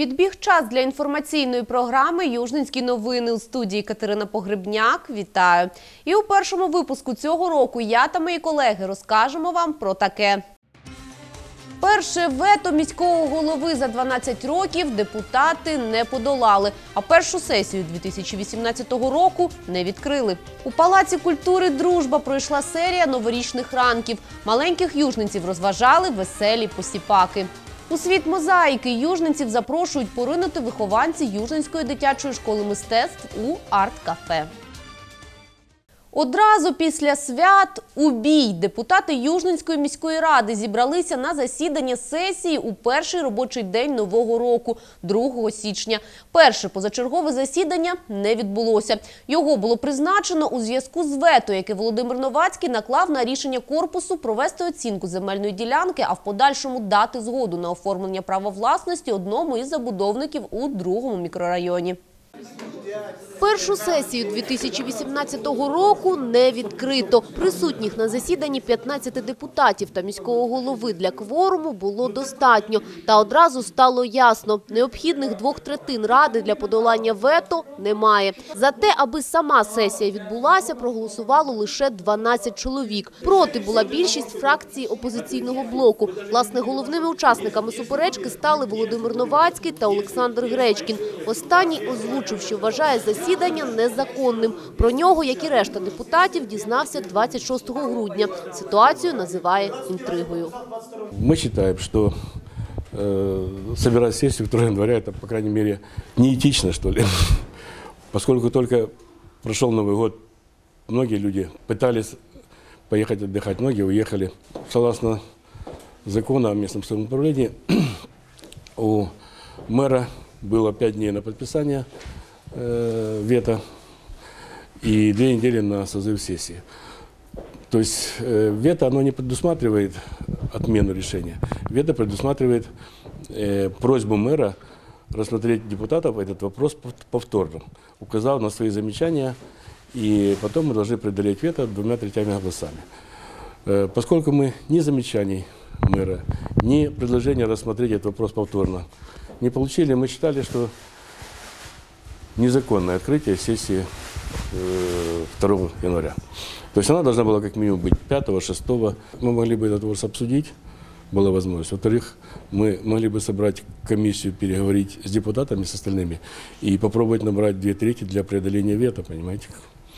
Підбіг час для інформаційної програми «Южненські новини». У студії Катерина Погребняк. Вітаю! І у першому випуску цього року я та мої колеги розкажемо вам про таке. Перше вето міського голови за 12 років депутати не подолали, а першу сесію 2018 року не відкрили. У Палаці культури «Дружба» пройшла серія новорічних ранків. Маленьких южненців розважали веселі посіпаки. У світ мозаїки южненців запрошують поринути вихованці Южненської дитячої школи мистецтв у арт-кафе. Одразу після свят у бій депутати Южненської міської ради зібралися на засідання сесії у перший робочий день Нового року, 2 січня. Перше позачергове засідання не відбулося. Його було призначено у зв'язку з вето, яке Володимир Новацький наклав на рішення корпусу провести оцінку земельної ділянки, а в подальшому дати згоду на оформлення права власності одному із забудовників у 2-му мікрорайоні. Першу сесію 2018 року не відкрито. Присутніх на засіданні 15 депутатів та міського голови для кворуму було достатньо. Та одразу стало ясно – необхідних 2/3 ради для подолання вето немає. За те, аби сама сесія відбулася, проголосувало лише 12 чоловік. Проти була більшість фракції опозиційного блоку. Власне, головними учасниками суперечки стали Володимир Новацький та Олександр Гречкін. Останній озвучив, що вважає засідання незаконним. Про нього, як і решта депутатів, дізнався 26 грудня. Ситуацію називає інтригою. Мы считаем, что собирать сессию 2 января, это, по крайней мере, неэтично, что ли. Поскольку только прошел Новый год, многие люди пытались поехать отдыхать, многие уехали. Согласно закону о местном самоуправлении, у мэра было 5 дней на подписание вето и 2 недели на созыв сессии. То есть вето, оно не предусматривает отмену решения. Вето предусматривает просьбу мэра рассмотреть депутатов этот вопрос повторно, указав на свои замечания, и потом мы должны преодолеть вето 2/3 голосами. Поскольку мы ни замечаний мэра, ни предложения рассмотреть этот вопрос повторно не получили, мы считали, что незаконное открытие сессии 2 января. То есть она должна была как минимум быть 5-го, 6-го. Мы могли бы этот вопрос обсудить, была возможность. Во-вторых, мы могли бы собрать комиссию, переговорить с депутатами, с остальными, и попробовать набрать 2/3 для преодоления вето, понимаете?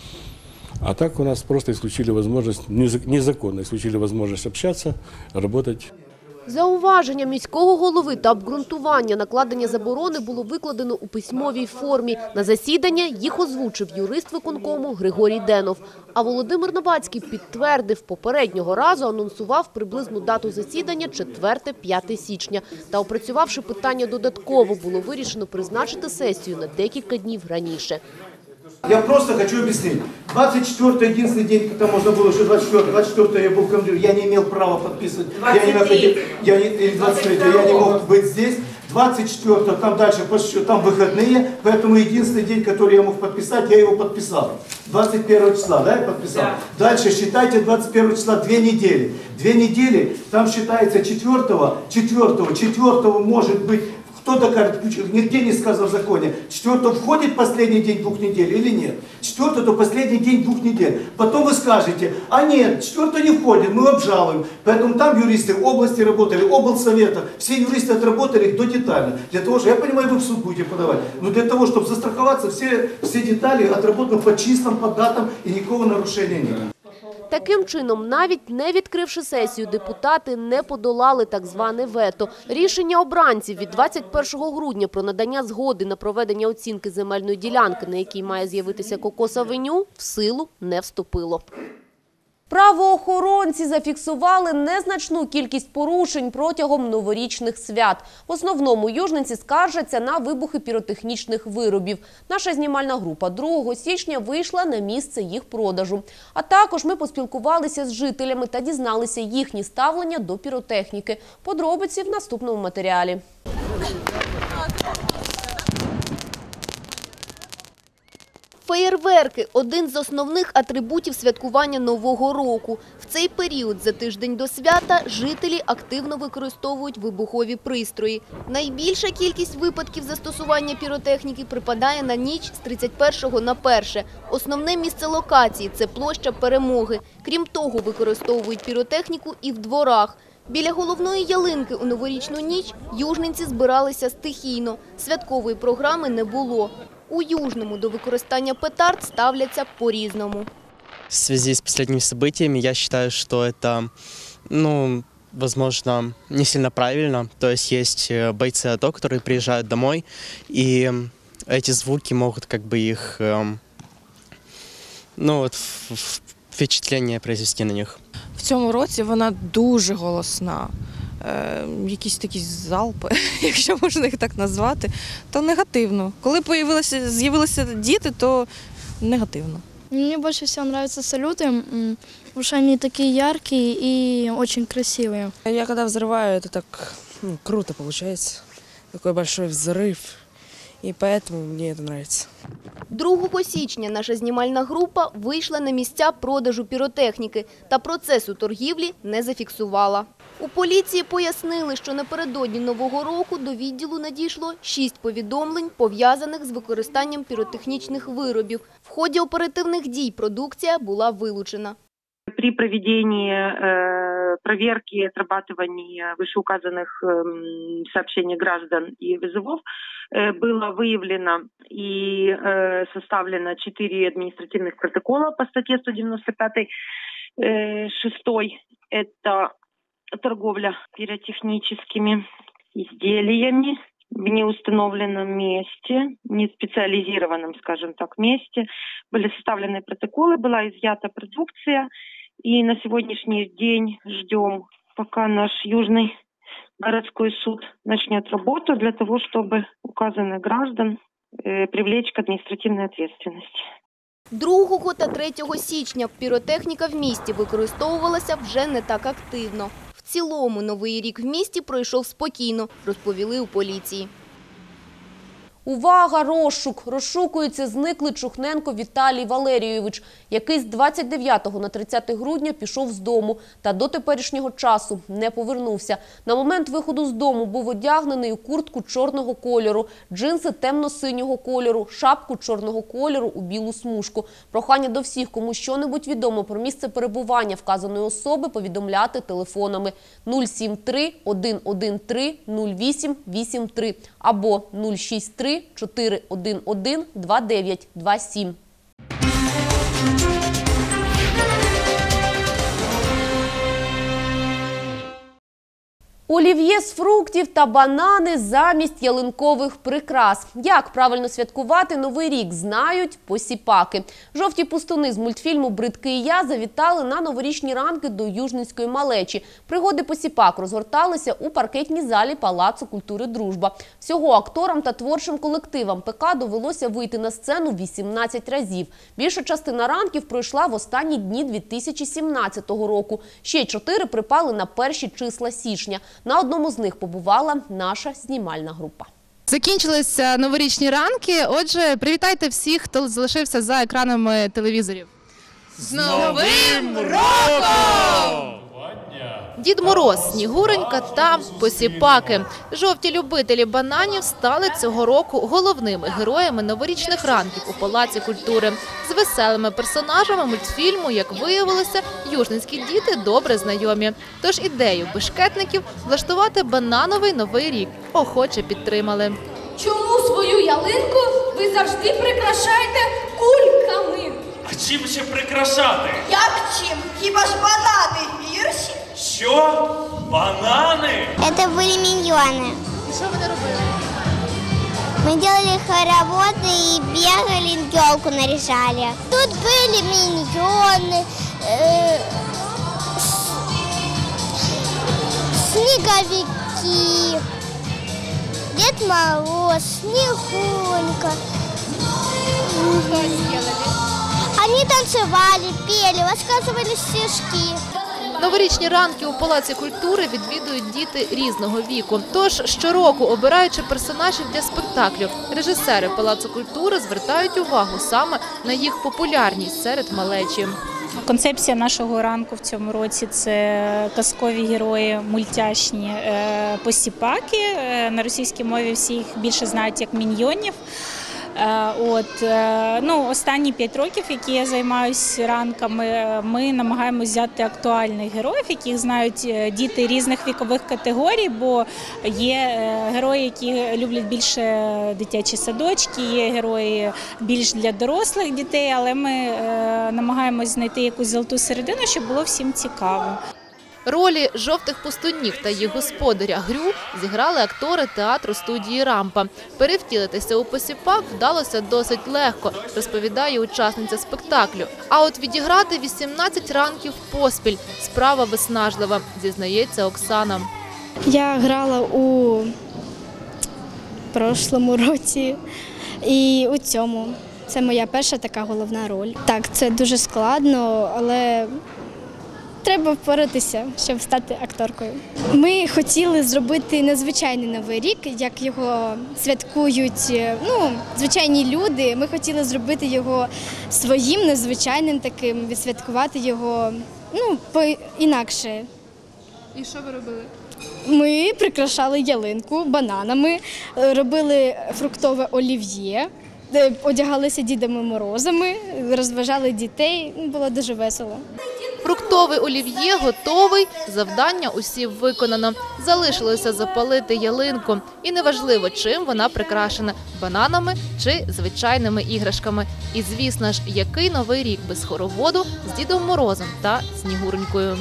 А так у нас просто исключили возможность, незаконно исключили возможность общаться, работать. Зауваження міського голови та обґрунтування накладення заборони було викладено у письмовій формі. На засідання їх озвучив юрист виконкому Григорій Денов. А Володимир Новацький підтвердив, попереднього разу анонсував приблизну дату засідання 4-5 січня. Та опрацювавши питання додатково, було вирішено призначити сесію на декілька днів раніше. Я просто хочу объяснить. 24-й единственный день, когда можно было, что 24-й я был в командировке, я не имел права подписывать. Я не находил, или 23-й, я не мог быть здесь. 24-го, там дальше, там выходные, поэтому единственный день, который я мог подписать, я его подписал. 21 числа, да, я подписал? Да. Дальше считайте 21 числа 2 недели. 2 недели, там считается 4-го может быть. Кто докажет? Нигде не сказано в законе. 4-го входит последний день 2 недель или нет? 4-го то последний день 2 недель. Потом вы скажете, а нет, 4-го не входит, мы обжалуем. Поэтому там юристы области работали, облсовета, все юристы отработали до детально. Для того, что, я понимаю, вы в суд будете подавать, но для того, чтобы застраховаться, все детали отработаны по числам, по датам и никакого нарушения нет. Таким чином, навіть не відкривши сесію, депутати не подолали так зване вето. Рішення обранців від 21 грудня про надання згоди на проведення оцінки земельної ділянки, на якій має з'явитися Кокос-авеню, в силу не вступило. Правоохоронці зафіксували незначну кількість порушень протягом новорічних свят. В основному южненці скаржаться на вибухи піротехнічних виробів. Наша знімальна група 2 січня вийшла на місце їх продажу. А також ми поспілкувалися з жителями та дізналися їхні ставлення до піротехніки. Подробиці в наступному матеріалі. Феєрверки – один з основних атрибутів святкування Нового року. В цей період, за тиждень до свята, жителі активно використовують вибухові пристрої. Найбільша кількість випадків застосування піротехніки припадає на ніч з 31 на 1. Основне місце локації – це площа Перемоги. Крім того, використовують піротехніку і в дворах. Біля головної ялинки у новорічну ніч южненці збиралися стихійно. Святкової програми не було. У Южному до використання петард ставляться по-різному. В связи с последними событиями я считаю, что это, возможно, не сильно правильно. То есть бойцы АТО, которые приезжают домой, и эти звуки могут их, впечатление произвести на них. В цьому році вона дуже голосна. Якісь такі залпи, якщо можна їх так назвати, то негативно. Коли з'явилися діти, то негативно. Мне больше всего нравятся салюты, потому что они такие яркие и очень красивые. Я когда взрываю, это так круто получается. Такой большой взрыв. І поэтому мені це подобається. 2 січня наша знімальна група вийшла на місця продажу піротехніки та процесу торгівлі не зафіксувала. У поліції пояснили, що напередодні Нового року до відділу надійшло 6 повідомлень, пов'язаних з використанням піротехнічних виробів. В ході оперативних дій продукція була вилучена. При проведении проверки и отрабатывании вышеуказанных сообщений граждан и вызовов было выявлено и составлено 4 административных протокола по статье 195 6. Это торговля пиротехническими изделиями в неустановленном месте, не специализированном, скажем так, месте. Были составлены протоколы, была изъята продукция. И на сегодняшний день ждем, пока наш Южный городской суд начнет работу для того, чтобы указанных граждан привлечь к административной ответственности. 2 та 3 січня піротехніка в місті використовувалася вже не так активно. В цілому Новий рік в місті пройшов спокійно, розповіли у поліції. Увага! Розшук! Розшукується зниклий Чухненко Віталій Валерійович, який з 29 на 30 грудня пішов з дому та до теперішнього часу не повернувся. На момент виходу з дому був одягнений у куртку чорного кольору, джинси темно-синього кольору, шапку чорного кольору у білу смужку. Прохання до всіх, кому що-небудь відомо про місце перебування вказаної особи, повідомляти телефонами 073 113 0883 або 063 411 2927. Олів'є з фруктів та банани замість ялинкових прикрас. Як правильно святкувати Новий рік, знають посіпаки. Жовті пустуни з мультфільму «Бридкий я» завітали на новорічні ранки до южненської малечі. Пригоди посіпак розгорталися у паркетній залі Палацу культури «Дружба». Всього акторам та творчим колективам ПК довелося вийти на сцену 18 разів. Більша частина ранків пройшла в останні дні 2017 року. Ще 4 припали на перші числа січня. На одному з них побувала наша знімальна група. Закінчилися новорічні ранки, отже, привітайте всіх, хто залишився за екранами телевізорів. З Новим роком! Дід Мороз, Снігуренька та посіпаки. Жовті любителі бананів стали цього року головними героями новорічних ранків у Палаці культури. З веселими персонажами мультфільму, як виявилося, южненські діти добре знайомі. Тож ідею бешкетників влаштувати банановий Новий рік охоче підтримали. Чому свою ялинку ви завжди прикрашаєте кульками? А чим ще прикрашати? Як чим? Хіба ж банани гірші? Що? Банани? Это были миньоны. І що вони робили? Мы делали хороводы и бегали, елку наряжали. Тут были миньоны, снеговики, Дед Мороз, Снегуренька. Что сделали? Они танцевали, пели, рассказывали стишки. Новорічні ранки у Палаці культури відвідують діти різного віку. Тож щороку, обираючи персонажів для спектаклю, режисери Палацу культури звертають увагу саме на їх популярність серед малечі. Концепція нашого ранку в цьому році – це казкові герої, мультяшні посіпаки. На російській мові всі їх більше знають як міньйонів. Останні 5 років, які я займаюся ранками, ми намагаємося взяти актуальних героїв, яких знають діти різних вікових категорій, бо є герої, які люблять більше дитячі садочки, є герої більш для дорослих дітей, але ми намагаємось знайти якусь золоту середину, щоб було всім цікаво. Ролі жовтих пустунів та їх господаря Грю зіграли актори театру студії «Рампа». Перевтілитися у посіпак вдалося досить легко, розповідає учасниця спектаклю. А от відіграти 18 ранків поспіль – справа виснажлива, зізнається Оксана. Я грала у прошлому році і у цьому. Це моя перша така головна роль. Так, це дуже складно, але треба впоратися, щоб стати акторкою. Ми хотіли зробити незвичайний Новий рік, як його святкують звичайні люди. Ми хотіли зробити його своїм, незвичайним таким, відсвяткувати його по-інакше. І що ви робили? Ми прикрашали ялинку бананами, робили фруктове олів'є, одягалися Дідами Морозами, розважали дітей. Було дуже весело. Фруктовий олів'є готовий, завдання усім виконано. Залишилося запалити ялинку. І неважливо, чим вона прикрашена – бананами чи звичайними іграшками. І, звісно ж, який Новий рік без хороводу з Дідом Морозом та Снігуренькою.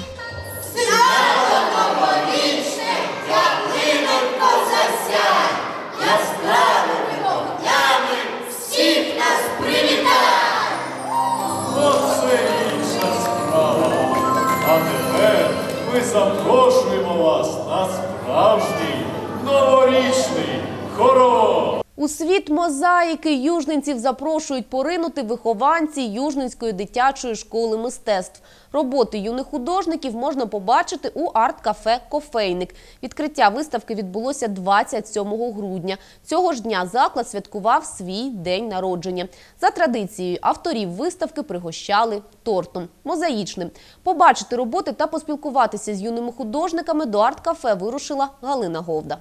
А тепер ми запрошуємо вас на справжній новорічний хоровод. У світ мозаїки южненців запрошують поринути вихованці Южненської дитячої школи мистецтв. Роботи юних художників можна побачити у арт-кафе «Кофейник». Відкриття виставки відбулося 27 грудня. Цього ж дня заклад святкував свій день народження. За традицією, авторів виставки пригощали тортом – мозаїчним. Побачити роботи та поспілкуватися з юними художниками до арт-кафе вирушила Галина Говда.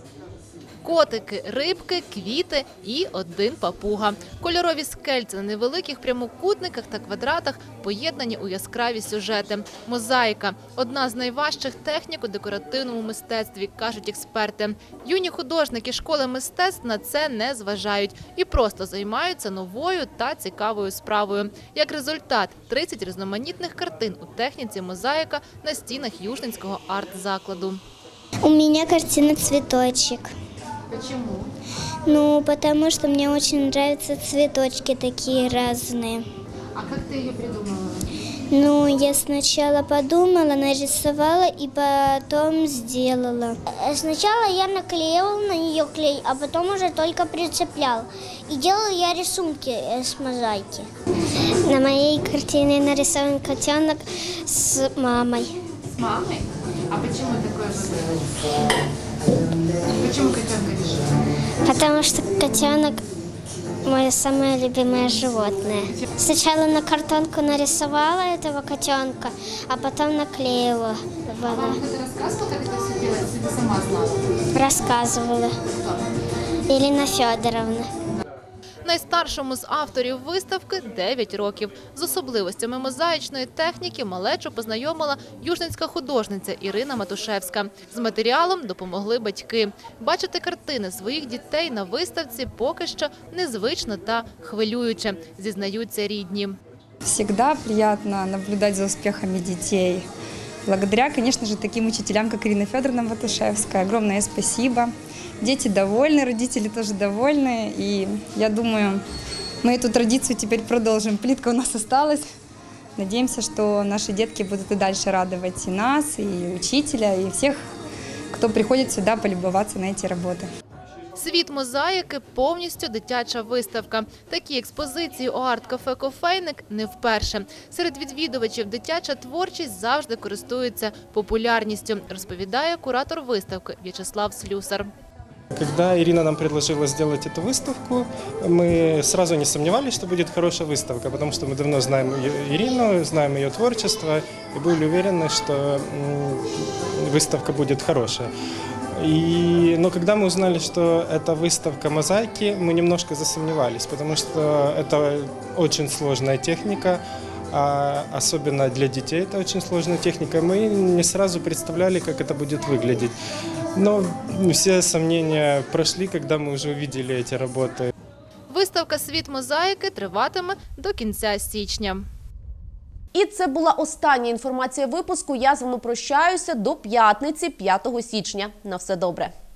Котики, рибки, квіти і один папуга. Кольорові скельця на невеликих прямокутниках та квадратах поєднані у яскраві сюжети. Мозаїка – одна з найважчих технік у декоративному мистецтві, кажуть експерти. Юні художники школи мистецтв на це не зважають і просто займаються новою та цікавою справою. Як результат – 30 різноманітних картин у техніці мозаїка на стінах Южненського арт-закладу. У меня картина «Цветочек». Почему? Потому что мне очень нравятся цветочки такие разные. А как ты ее придумала? Я сначала подумала, нарисовала и потом сделала. Сначала я наклеивала на нее клей, а потом уже только прицепляла. И делала я рисунки с мозаики. На моей картине нарисован котенок с мамой. С мамой? А почему такое было? Почему котенка решила? Потому что котенок мое самое любимое животное. Сначала на картонку нарисовала этого котенка, а потом наклеивала. Вам кто-то рассказывал, как это все делать, или сама знала? Рассказывала. Ирина Федоровна. Найстаршому з авторів виставки 9 років. З особливостями мозаїчної техніки малечу познайомила южненська художниця Ірина Матушевська. З матеріалом допомогли батьки. Бачити картини своїх дітей на виставці поки що незвично та хвилююче, зізнаються рідні. Всегда приятно наблюдать за успехами детей. Благодаря, конечно же, таким учителям, как Ирина Федоровна Матушевская. Огромное спасибо. Дети довольны, родители тоже довольны. И я думаю, мы эту традицию теперь продолжим. Плитка у нас осталась. Надеемся, что наши детки будут и дальше радовать и нас, и учителя, и всех, кто приходит сюда полюбоваться на эти работы. «Світ мозаїки» – повністю дитяча виставка. Такі експозиції у арт-кафе «Кофейник» не вперше. Серед відвідувачів дитяча творчість завжди користується популярністю, розповідає куратор виставки В'ячеслав Слюсар. Когда Ирина нам предложила сделать эту выставку, мы сразу не сомневались, что будет хорошая выставка, потому что мы давно знаем Ирину, знаем ее творчество и были уверены, что выставка будет хорошая. Но когда мы узнали, что это выставка мозаики, мы немножко засомневались, потому что это очень сложная техника, особенно для детей это очень сложная техника. Мы не сразу представляли, как это будет выглядеть. Но все сомнения прошли, когда мы уже увидели эти работы. Виставка «Світ мозаїки» триватиме до кінця січня. І це була остання інформація випуску. Я з вами прощаюся до п'ятниці, 5 січня. На все добре.